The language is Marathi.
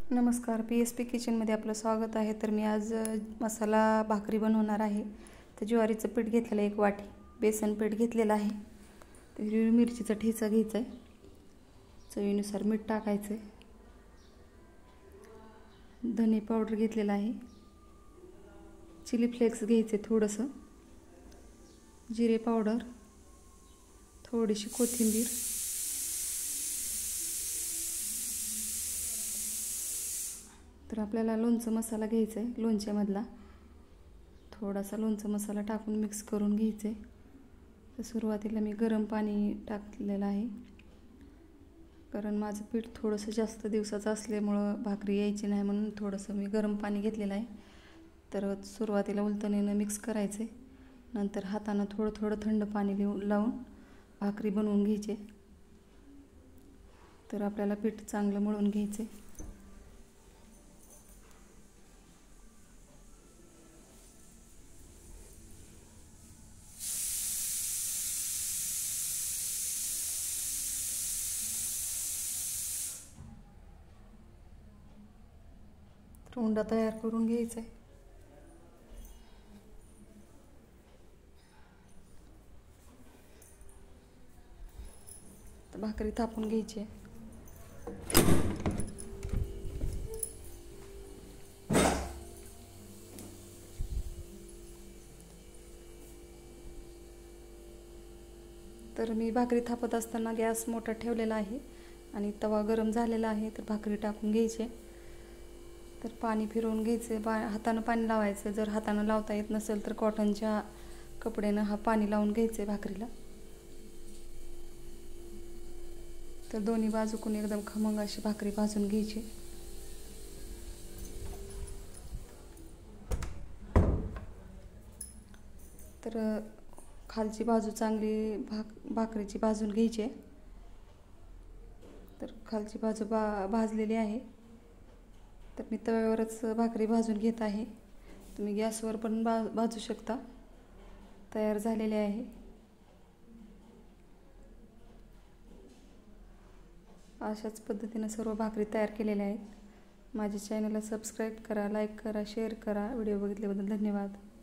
नमस्कार, PSP किचनमध्ये आपलं स्वागत आहे। तर मी आज मसाला भाकरी बनवणार आहे। तर ज्वारीचं पीठ घेतलेलं 1 वाटी, बेसन पीठ घेतलेलं आहे। तर हिरवी मिरचीचा ठेचा घ्यायचा आहे, चवीनुसार मीठ टाकायचं आहे, धने पावडर घेतलेला आहे, चिली फ्लेक्स घ्यायचे थोडंसं, जिरे पावडर, थोडीशी कोथिंबीर, तर आपल्याला लोणचं मसाला घ्यायचा आहे, लोणच्यामधला थोडासा लोणचं मसाला टाकून मिक्स करून घ्यायचे। तर सुरुवातीला मी गरम पाणी टाकलेलं आहे, कारण माझं पीठ थोडंसं जास्त दिवसाचं असल्यामुळं भाकरी यायची नाही, म्हणून थोडंसं मी गरम पाणी घेतलेलं आहे। तर सुरुवातीला उलटणीनं मिक्स करायचे, नंतर हातानं थोडं थोडं थंड पाणी लावून भाकरी बनवून घ्यायचे। तर आपल्याला पीठ चांगलं मळून घ्यायचे। उंडा तयार करून घ्यायचा आहे। तर भाकरी थापून घ्यायची आहे। तर मी भाकरी थापत असताना गॅस मोठा ठेवलेला आहे आणि तवा गरम झालेला आहे। तर भाकरी टाकून घ्यायची, तर पाणी फिरवून घ्यायचे, हातानं पाणी लावायचं। जर हातानं लावता येत नसेल तर कॉटनच्या कपड्यानं पाणी लावून घ्यायचे भाकरीला। तर दोन्ही बाजूकडून एकदम खमंग अशी भाकरी भाजून घ्यायची। तर खालची बाजू चांगली भाकरीची भाजून घ्यायची। तर खालची बाजू भाजलेली आहे। तर मी तव्यावरच भाकरी भाजून घेत आहे, तुम्ही गॅसवर पण भाजू शकता। तयार झालेले आहे। अशाच पद्धतीने सर्व भाकरी तयार केलेल्या आहेत। माझ्या चॅनलला सबस्क्राईब करा, लाईक करा, शेअर करा। व्हिडिओ बघितल्याबद्दल धन्यवाद।